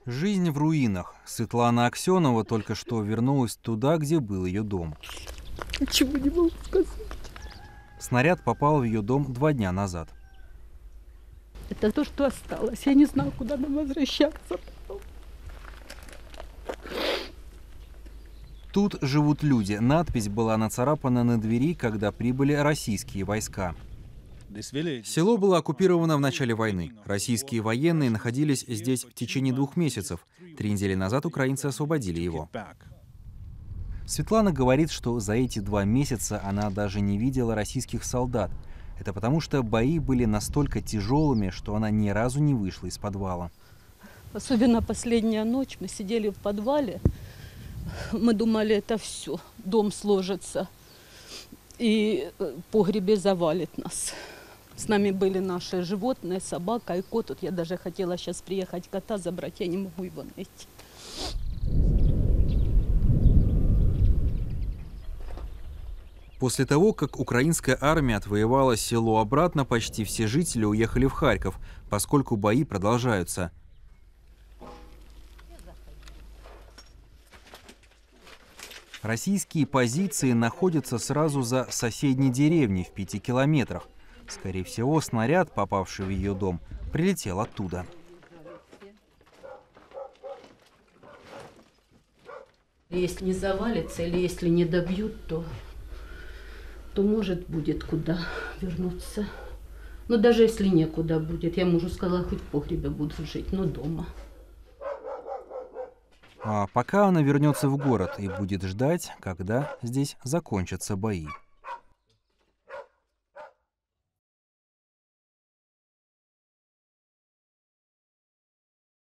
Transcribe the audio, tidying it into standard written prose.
Жизнь в руинах. Светлана Аксенова только что вернулась туда, где был ее дом. Ничего не могу сказать. Снаряд попал в ее дом 2 дня назад. Это то, что осталось. Я не знаю, куда нам возвращаться. Тут живут люди. Надпись была нацарапана на двери, когда прибыли российские войска. Село было оккупировано в начале войны. Российские военные находились здесь в течение 2 месяцев. 3 недели назад украинцы освободили его. Светлана говорит, что за эти 2 месяца она даже не видела российских солдат. Это потому, что бои были настолько тяжелыми, что она ни разу не вышла из подвала. Особенно последняя ночь. Мы сидели в подвале. Мы думали, это все, дом сложится. И в погребе завалит нас. С нами были наши животные, собака и кот. Вот я даже хотела сейчас приехать кота забрать, я не могу его найти. После того, как украинская армия отвоевала село обратно, почти все жители уехали в Харьков, поскольку бои продолжаются. Российские позиции находятся сразу за соседней деревней в 5 километрах. Скорее всего, снаряд, попавший в ее дом, прилетел оттуда. Если не завалится или если не добьют, то может будет куда вернуться. Но даже если некуда будет, я мужу сказала, хоть в погребе буду жить, но дома. А пока она вернется в город и будет ждать, когда здесь закончатся бои.